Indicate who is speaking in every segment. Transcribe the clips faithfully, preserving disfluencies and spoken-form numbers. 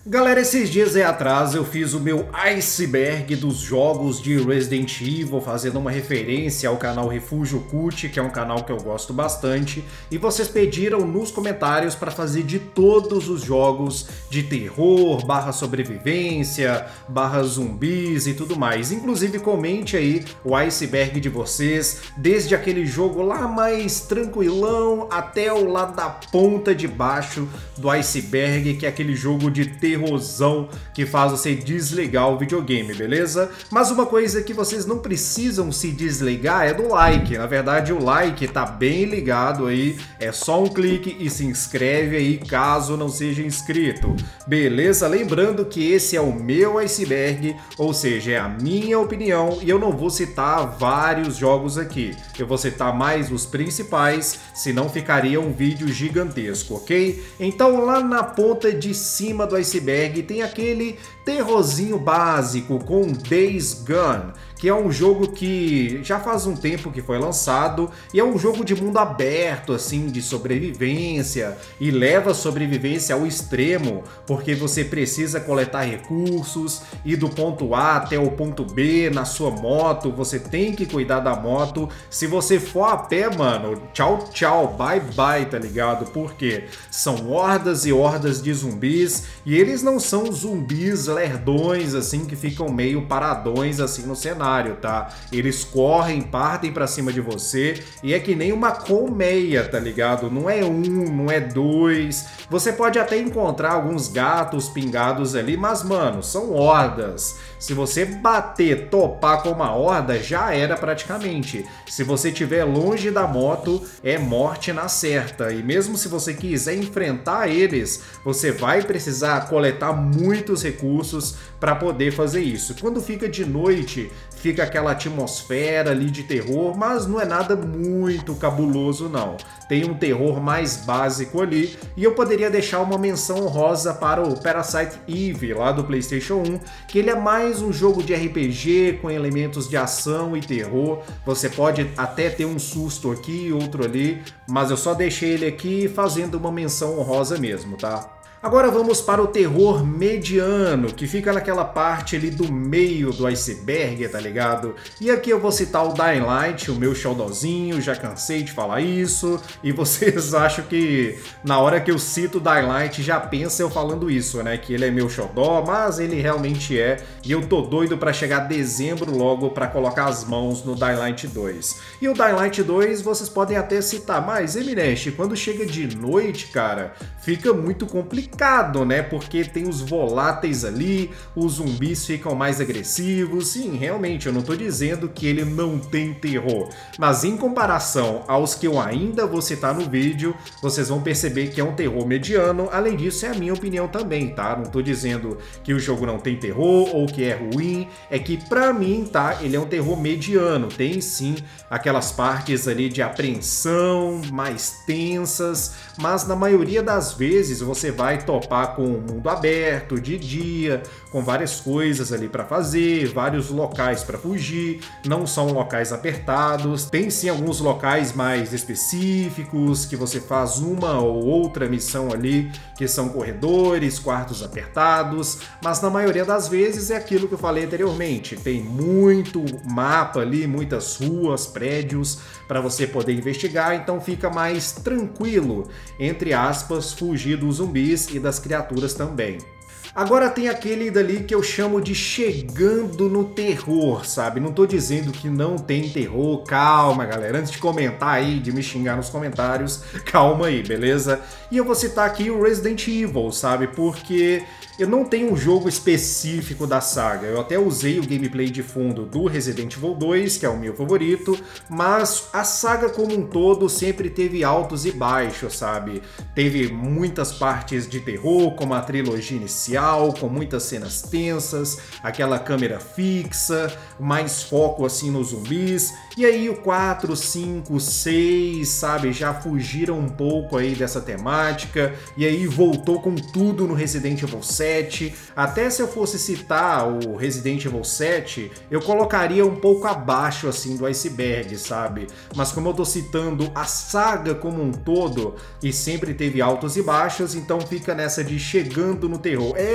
Speaker 1: Galera, esses dias aí atrás eu fiz o meu iceberg dos jogos de Resident Evil, fazendo uma referência ao canal Refúgio Cult, que é um canal que eu gosto bastante, e vocês pediram nos comentários para fazer de todos os jogos de terror, barra sobrevivência, barra zumbis e tudo mais. Inclusive comente aí o iceberg de vocês, desde aquele jogo lá mais tranquilão até o lado da ponta de baixo do iceberg, que é aquele jogo de terror terrorzão que faz você desligar o videogame, beleza? Mas uma coisa que vocês não precisam se desligar é do like. Na verdade, o like tá bem ligado aí, é só um clique e se inscreve aí caso não seja inscrito, beleza? Lembrando que esse é o meu iceberg, ou seja, é a minha opinião e eu não vou citar vários jogos aqui. Eu vou citar mais os principais, senão ficaria um vídeo gigantesco, ok? Então lá na ponta de cima do iceberg tem aquele terrorzinho básico com Days Gone, que é um jogo que já faz um tempo que foi lançado e é um jogo de mundo aberto, assim, de sobrevivência, e leva a sobrevivência ao extremo, porque você precisa coletar recursos, ir do ponto A até o ponto B na sua moto, você tem que cuidar da moto. Se você for a pé, mano, tchau, tchau, bye, bye, tá ligado? Porque são hordas e hordas de zumbis, e eles não são zumbis lerdões, assim, que ficam meio paradões, assim, no cenário. Tá? Eles correm, partem pra cima de você e é que nem uma colmeia, tá ligado? Não é um, não é dois. Você pode até encontrar alguns gatos pingados ali, mas, mano, são hordas. Se você bater, topar com uma horda, já era praticamente. Se você estiver longe da moto, é morte na certa. E mesmo se você quiser enfrentar eles, você vai precisar coletar muitos recursos para poder fazer isso. Quando fica de noite, fica aquela atmosfera ali de terror, mas não é nada muito cabuloso não. Tem um terror mais básico ali, e eu poderia deixar uma menção honrosa para o Parasite Eve, lá do PlayStation um, que ele é mais um jogo de R P G com elementos de ação e terror. Você pode até ter um susto aqui e outro ali, mas eu só deixei ele aqui fazendo uma menção honrosa mesmo, tá? Agora vamos para o terror mediano, que fica naquela parte ali do meio do iceberg, tá ligado? E aqui eu vou citar o Dying Light, o meu xodózinho, já cansei de falar isso, e vocês acham que na hora que eu cito o Dying Light já pensa eu falando isso, né? Que ele é meu xodó, mas ele realmente é, e eu tô doido pra chegar dezembro logo pra colocar as mãos no Dying Light dois. E o Dying Light dois vocês podem até citar, mas Emineste, quando chega de noite, cara, fica muito complicado, né? Porque tem os voláteis ali, os zumbis ficam mais agressivos. Sim, realmente, eu não tô dizendo que ele não tem terror, mas em comparação aos que eu ainda vou citar no vídeo, vocês vão perceber que é um terror mediano. Além disso, é a minha opinião também, tá? Não tô dizendo que o jogo não tem terror ou que é ruim, é que pra mim, tá? Ele é um terror mediano. Tem sim aquelas partes ali de apreensão mais tensas, mas na maioria das vezes você vai topar com o mundo aberto, de dia, com várias coisas ali para fazer, vários locais para fugir, não são locais apertados, tem sim alguns locais mais específicos que você faz uma ou outra missão ali, que são corredores, quartos apertados, mas na maioria das vezes é aquilo que eu falei anteriormente, tem muito mapa ali, muitas ruas, prédios para você poder investigar, então fica mais tranquilo, entre aspas, fugir dos zumbis e das criaturas também. Agora tem aquele dali que eu chamo de chegando no terror, sabe? Não tô dizendo que não tem terror, calma galera, antes de comentar aí, de me xingar nos comentários, calma aí, beleza? E eu vou citar aqui o Resident Evil, sabe? Porque eu não tenho um jogo específico da saga, eu até usei o gameplay de fundo do Resident Evil dois, que é o meu favorito, mas a saga como um todo sempre teve altos e baixos, sabe? Teve muitas partes de terror, como a trilogia inicial, com muitas cenas tensas, aquela câmera fixa, mais foco assim nos zumbis, e aí o quatro, cinco, seis, sabe, já fugiram um pouco aí dessa temática, e aí voltou com tudo no Resident Evil sete, até se eu fosse citar o Resident Evil sete, eu colocaria um pouco abaixo assim do iceberg, sabe, mas como eu tô citando a saga como um todo, e sempre teve altos e baixos, então fica nessa de chegando no terror. É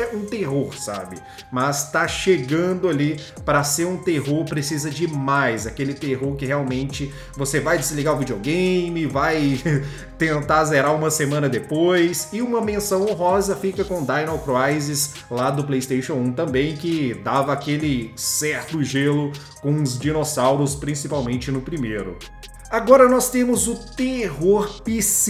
Speaker 1: é um terror, sabe? Mas tá chegando ali para ser um terror, precisa de mais, aquele terror que realmente você vai desligar o videogame, vai tentar zerar uma semana depois. E uma menção honrosa fica com Dino Crisis lá do PlayStation um também, que dava aquele certo gelo com os dinossauros, principalmente no primeiro. Agora nós temos o terror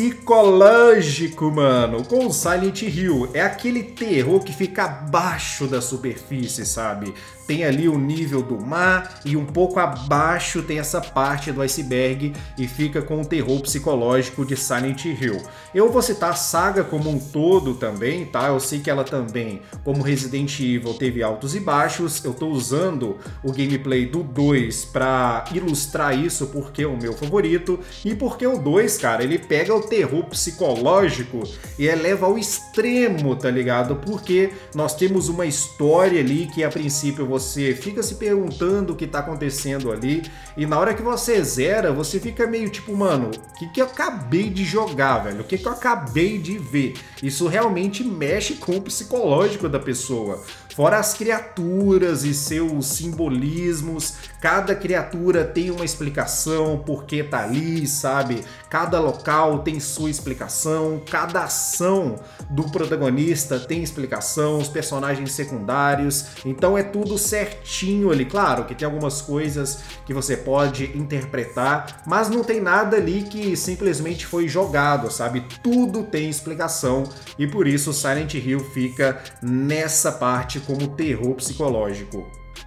Speaker 1: psicológico, mano, com o Silent Hill. É aquele terror que fica abaixo da superfície, sabe? Tem ali o nível do mar e um pouco abaixo tem essa parte do iceberg e fica com o terror psicológico de Silent Hill. Eu vou citar a saga como um todo também, tá? Eu sei que ela também, como Resident Evil, teve altos e baixos. Eu tô usando o gameplay do dois para ilustrar isso porque é o meu favorito e porque o dois, cara, ele pega o terror psicológico e eleva ao extremo, tá ligado? Porque nós temos uma história ali que a princípio você Você fica se perguntando o que tá acontecendo ali, e na hora que você zera, você fica meio tipo, mano, o que que eu acabei de jogar, velho? O que que eu acabei de ver? Isso realmente mexe com o psicológico da pessoa. Fora as criaturas e seus simbolismos, cada criatura tem uma explicação por que tá ali, sabe? Cada local tem sua explicação, cada ação do protagonista tem explicação, os personagens secundários, então é tudo certinho ali. Claro que tem algumas coisas que você pode interpretar, mas não tem nada ali que simplesmente foi jogado, sabe? Tudo tem explicação e por isso Silent Hill fica nessa parte como terror psicológico.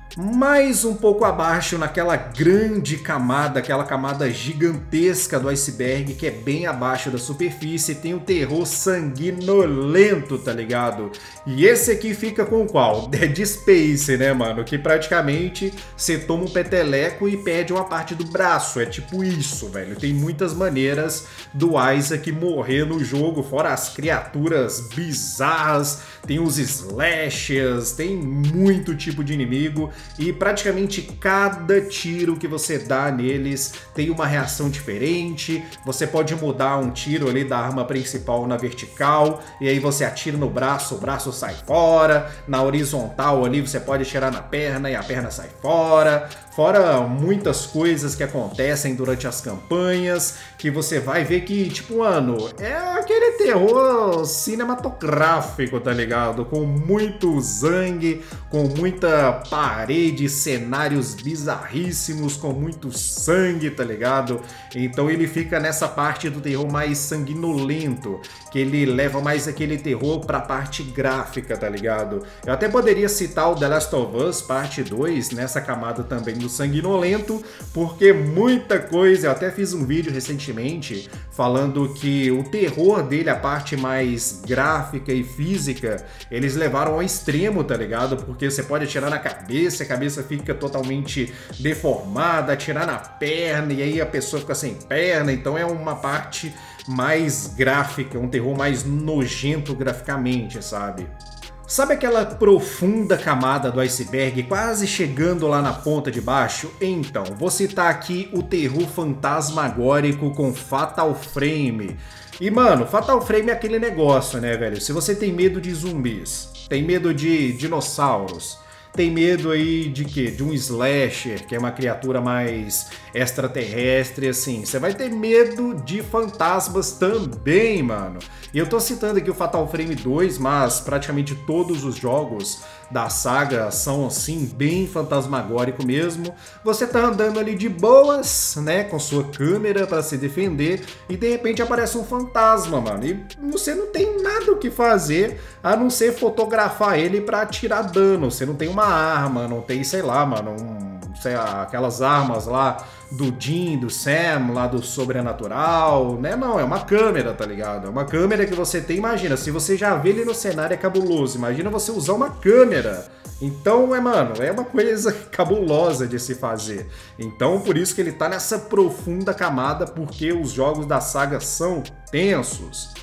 Speaker 1: Mais um pouco abaixo, naquela grande camada, aquela camada gigantesca do iceberg, que é bem abaixo da superfície, tem o terror sanguinolento, tá ligado? E esse aqui fica com qual? Dead Space, né, mano? Que praticamente você toma um peteleco e perde uma parte do braço. É tipo isso, velho. Tem muitas maneiras do Isaac morrer no jogo, fora as criaturas bizarras, tem os slashers, tem muito tipo de inimigo. E praticamente cada tiro que você dá neles tem uma reação diferente. Você pode mudar um tiro ali da arma principal na vertical, e aí você atira no braço, o braço sai fora. Na horizontal ali você pode atirar na perna e a perna sai fora. Fora muitas coisas que acontecem durante as campanhas, que você vai ver que, tipo, mano, é aquele terror cinematográfico, tá ligado? Com muito sangue, com muita parede, cenários bizarríssimos, com muito sangue, tá ligado? Então ele fica nessa parte do terror mais sanguinolento, que ele leva mais aquele terror pra parte gráfica, tá ligado? Eu até poderia citar o The Last of Us Parte dois nessa camada também do sanguinolento, porque muita coisa, eu até fiz um vídeo recentemente falando que o terror dele, a parte mais gráfica e física, eles levaram ao extremo, tá ligado? Porque você pode atirar na cabeça, a cabeça fica totalmente deformada, atirar na perna e aí a pessoa fica sem perna, então é uma parte mais gráfica, um terror mais nojento graficamente, sabe? Sabe aquela profunda camada do iceberg, quase chegando lá na ponta de baixo? Então, vou citar aqui o terror fantasmagórico com Fatal Frame. E, mano, Fatal Frame é aquele negócio, né, velho? Se você tem medo de zumbis, tem medo de dinossauros, tem medo aí de quê? De um slasher, que é uma criatura mais extraterrestre, assim. Você vai ter medo de fantasmas também, mano. E eu tô citando aqui o Fatal Frame dois, mas praticamente todos os jogos da saga são, assim, bem fantasmagórico mesmo. Você tá andando ali de boas, né, com sua câmera pra se defender, e de repente aparece um fantasma, mano. E você não tem nada o que fazer, a não ser fotografar ele pra tirar dano. Você não tem uma arma, não tem, sei lá, mano, um, sei lá, aquelas armas lá do Jim, do Sam, lá do Sobrenatural, né? Não, é uma câmera, tá ligado? É uma câmera que você tem, imagina, se você já vê ele no cenário é cabuloso, imagina você usar uma câmera. Então, é, mano, é uma coisa cabulosa de se fazer. Então, por isso que ele tá nessa profunda camada, porque os jogos da saga são tensos.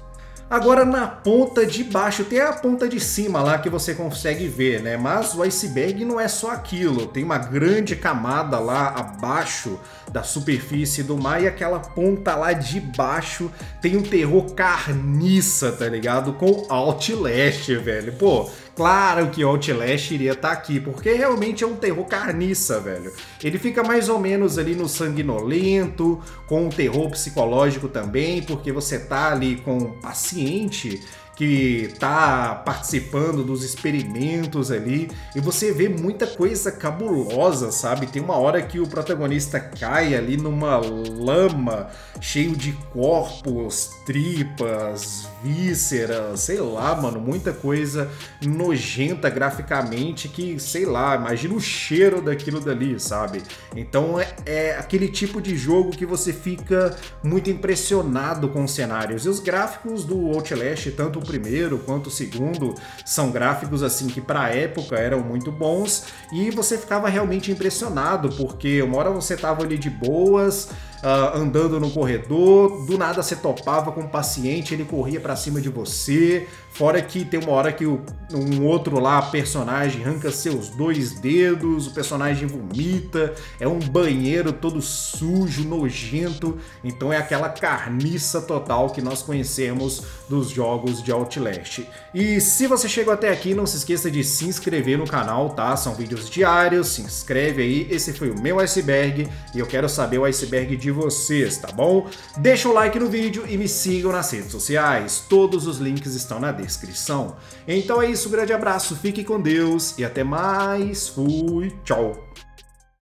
Speaker 1: Agora na ponta de baixo, tem a ponta de cima lá que você consegue ver, né? Mas o iceberg não é só aquilo, tem uma grande camada lá abaixo da superfície do mar e aquela ponta lá de baixo tem um terror carniça, tá ligado? Com Outlast, velho. Pô, claro que Outlast iria estar aqui, porque realmente é um terror carniça, velho. Ele fica mais ou menos ali no sanguinolento, com um terror psicológico também, porque você tá ali com um paciente que tá participando dos experimentos ali e você vê muita coisa cabulosa, sabe? Tem uma hora que o protagonista cai ali numa lama cheio de corpos, tripas, vísceras, sei lá, mano, muita coisa nojenta graficamente que, sei lá, imagina o cheiro daquilo dali, sabe? Então é, é aquele tipo de jogo que você fica muito impressionado com os cenários. E os gráficos do Outlast, tanto o primeiro quanto o segundo, são gráficos assim que pra época eram muito bons e você ficava realmente impressionado, porque uma hora você tava ali de boas, Uh, andando no corredor, do nada você topava com um paciente, ele corria pra cima de você, fora que tem uma hora que o, um outro lá, personagem, arranca seus dois dedos, o personagem vomita, é um banheiro todo sujo, nojento, então é aquela carniça total que nós conhecemos dos jogos de Outlast. E se você chegou até aqui, não se esqueça de se inscrever no canal, tá? São vídeos diários, se inscreve aí, esse foi o meu iceberg e eu quero saber o iceberg de vocês, tá bom? Deixa o like no vídeo e me sigam nas redes sociais, todos os links estão na descrição. Então é isso, um grande abraço, fique com Deus e até mais, fui, tchau!